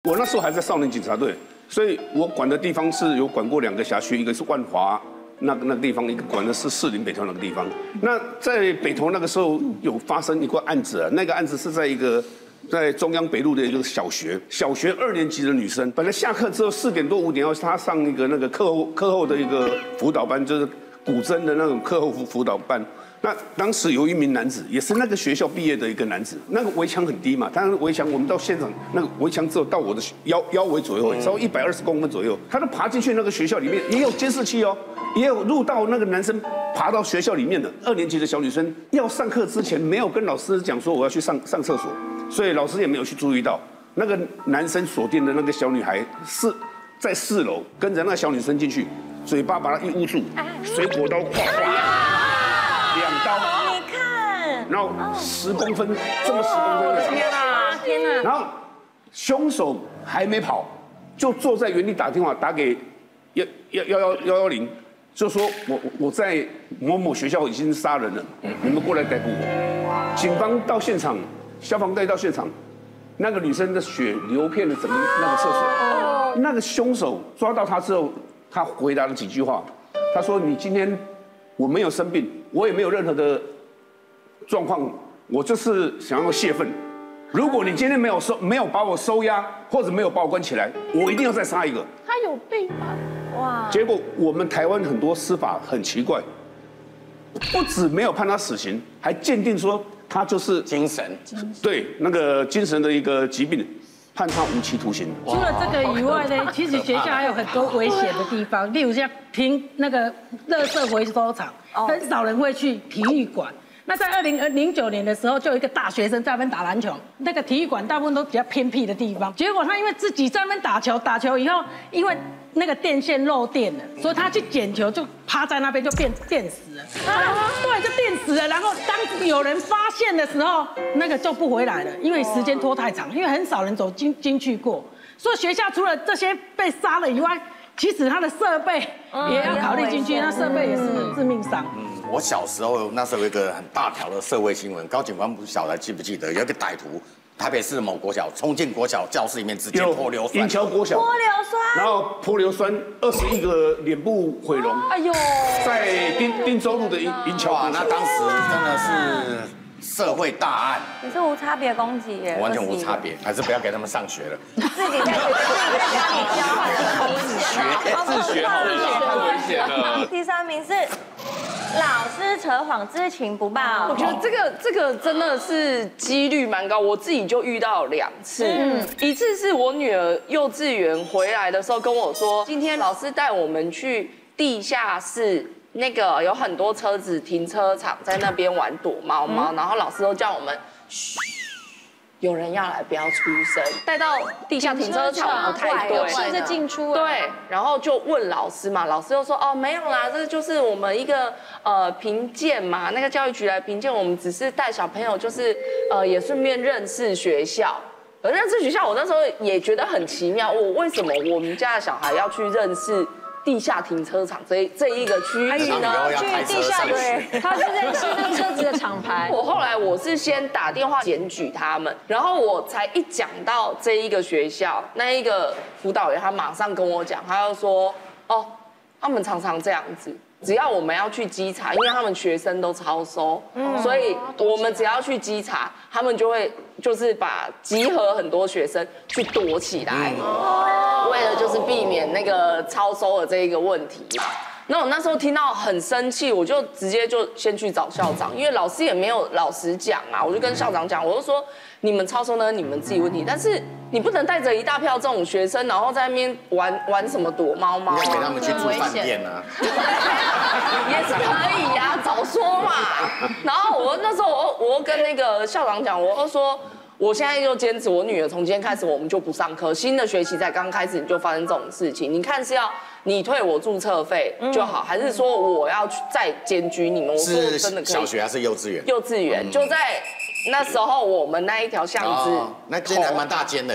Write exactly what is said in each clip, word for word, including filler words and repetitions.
我那时候还在少年警察队，所以我管的地方是有管过两个辖区，一个是万华那个那个地方，一个管的是士林北投那个地方。那在北投那个时候有发生一个案子啊，那个案子是在一个在中央北路的一个小学，小学二年级的女生，本来下课之后四点多五点要她上一个那个课后课后的一个辅导班，就是古筝的那种课后辅辅导班。那当时有一名男子，也是那个学校毕业的一个男子，那个围墙很低嘛，当然围墙我们到现场那个围墙只有到我的腰腰围左右，稍微一百二十公分左右，他都爬进去那个学校里面，也有监视器哦，也有录到那个男生爬到学校里面的二年级的小女生要上课之前没有跟老师讲说我要去上上厕所，所以老师也没有去注意到那个男生锁定的那个小女孩是在四楼跟着那个小女生进去，嘴巴把她一捂住，水果刀咵咵。两刀， 你看， 然后十公分，这么十公分的长， 天哪，天哪！ 然后凶手还没跑，就坐在原地打电话打给幺幺幺幺幺幺零，就说我我在某某学校已经杀人了，你们过来逮捕我。警方到现场，消防队到现场，那个女生的血流遍了整个那个厕所。那个凶手抓到他之后，他回答了几句话，他说：“你今天。”我没有生病，我也没有任何的状况，我就是想要泄愤。如果你今天没有收，没有把我收押，或者没有把我关起来，我一定要再杀一个。 他有病吗？哇！ 结果我们台湾很多司法很奇怪，不止没有判他死刑，还鉴定说他就是精神， 对那个精神的一个疾病。判他无期徒刑。 除了这个以外呢，其实学校还有很多危险的地方，例如像平那个垃圾回收厂，很少人会去体育馆。那在二零零九年的时候，就有一个大学生在那边打篮球，那个体育馆大部分都比较偏僻的地方。结果他因为自己在那边打球，打球以后，因为那个电线漏电了，所以他去捡球就趴在那边就变电死了。啊，对，就电死了。然后当有人发现的时候，那个就不回来了，因为时间拖太长，因为很少人走进进去过。所以学校除了这些被杀了以外，其实它的设备也要考虑进去，那设备也是致命伤。 我小时候那时候有一个很大条的社会新闻，高警官不晓得记不记得，有一个歹徒，台北市某国小冲进国小教室里面，直接泼硫酸， 银桥国小泼硫酸， 然后泼硫酸，二十一个脸部毁容，哎呦，在汀汀州路的银银桥国小， 那当时真的是社会大案， 你是无差别攻击耶， 完全无差别，还是不要给他们上学了， 自己在自己在家里教好了， 学自学好了，太危险了。 第三名是。老师扯谎知情不报， 我觉得这个这个真的是几率蛮高，我自己就遇到两次，嗯，一次是我女儿幼稚园回来的时候跟我说，今天老师带我们去地下室，那个有很多车子停车场在那边玩躲猫猫，然后老师都叫我们嘘。有人要来，不要出声。带到地下停车场不太对， 试着进出。 对，然后就问老师嘛，老师就说哦没有啦，这就是我们一个呃评鉴嘛，那个教育局来评鉴，我们只是带小朋友，就是呃也顺便认识学校。而认识学校，我那时候也觉得很奇妙，我为什么我们家的小孩要去认识？地下停车场这这一个区域呢， 去地下对，他是认识那个车子的厂牌。 我后来我是先打电话检举他们，然后我才一讲到这一个学校，那一个辅导员他马上跟我讲，他就说哦，他们常常这样子。只要我们要去稽查，因为他们学生都超收，嗯、所以我们只要去稽查，他们就会就是把集合很多学生去躲起来，嗯、为了就是避免那个超收的这一个问题嘛。那我那时候听到很生气，我就直接就先去找校长，因为老师也没有老实讲啊，我就跟校长讲，我就说你们超收呢，你们自己问题，但是你不能带着一大票这种学生，然后在那边玩玩什么躲猫猫、啊， 要给他们去住饭店啊， 也是可以呀、啊，早说嘛。然后我那时候我我跟那个校长讲，我就说。我现在就坚持，我女儿从今天开始我们就不上课，新的学期才刚开始你就发生这种事情，你看是要你退我注册费就好，还是说我要去再检举你们？我说真的可以。 小学还是幼稚园？ 幼稚园就在那时候我们那一条巷子， 那间还蛮大间的。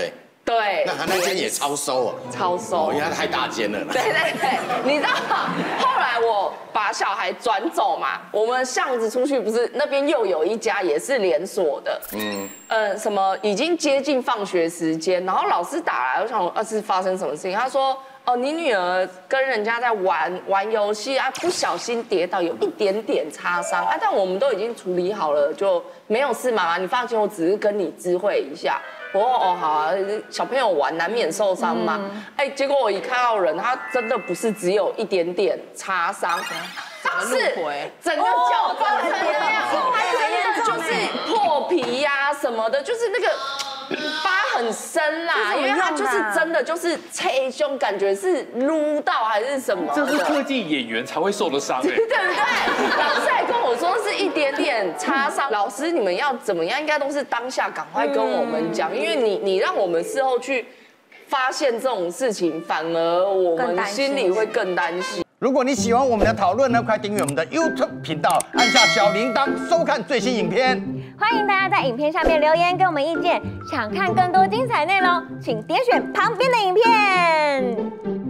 对， 那他那间也超收哦， 超收， 因为它太大间了。 对对对，你知道后来我把小孩转走嘛，我们巷子出去不是那边又有一家也是连锁的，嗯，呃，什么已经接近放学时间，然后老师打来，我想啊是发生什么事情？他说哦，你女儿跟人家在玩玩游戏啊，不小心跌倒，有一点点擦伤啊，但我们都已经处理好了，就没有事，妈妈你放心，我只是跟你知会一下。我说哦好啊，小朋友玩难免受伤嘛。哎、嗯，结果我一看到人，他真的不是只有一点点擦伤，他是整个脚翻成那样，他真的就是破皮呀、啊、什么的，就是那个疤很深啦，因为他就是真的就是切胸，感觉是撸到还是什么。 这是科技演员才会受的伤哎， 对不对？老师还跟我说是一点点擦伤，老师你们要怎么样，应该都是当下赶快跟我们讲，因为你你让我们事后去发现这种事情，反而我们心里会更担心。 如果你喜欢我们的讨论呢，快订阅我们的 YouTube 频道，按下小铃铛，收看最新影片。 欢迎大家在影片下面留言给我们意见，想看更多精彩内容，请点选旁边的影片。